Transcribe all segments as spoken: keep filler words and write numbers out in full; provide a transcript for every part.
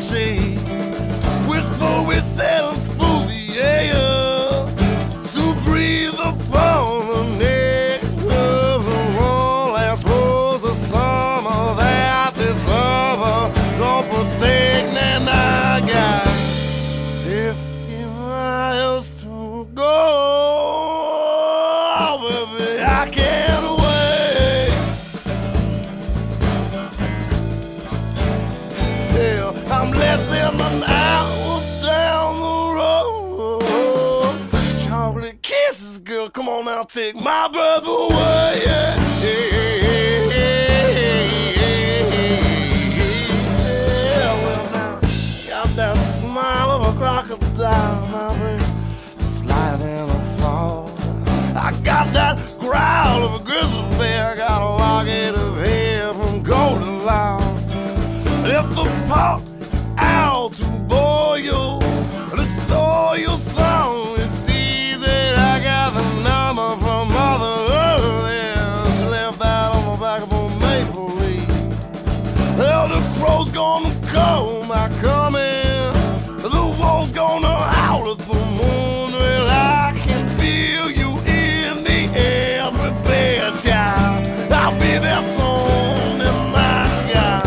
shade. Whisper we sailing through the air to breathe upon the neck of the one last rose of summer that this lover don't protect. And I got fifty miles to go. Baby, I can't wait. Yeah, I'm less than an hour down the road. Chocolate kisses, girl, come on now, take my breath away. Yeah, yeah, yeah. Well now, got that smile of a crocodile, my brain slide and a fall. I got that growl of a grizzly bear, got a locket of hair from golden locks. If the pot out to boil you, the soil song is easy. I got the number from Mother Earth, yeah. She left that on the back of a maple leaf. Well, the crow's gonna come by coming, the wolf's gonna howl at the moon. Well, I can feel you in the air. Prepare, child, I'll be there soon. And I got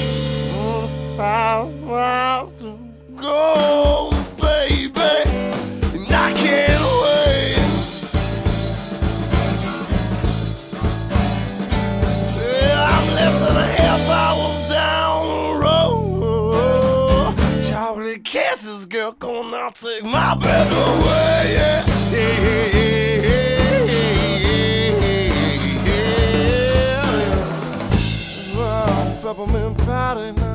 five miles to go, baby, and I can't wait. Yeah, I'm less than a half hours down the road. Chocolate kisses, girl, come on now, take my breath away. Yeah, yeah, yeah, yeah, yeah, yeah. Well, peppermint patty now.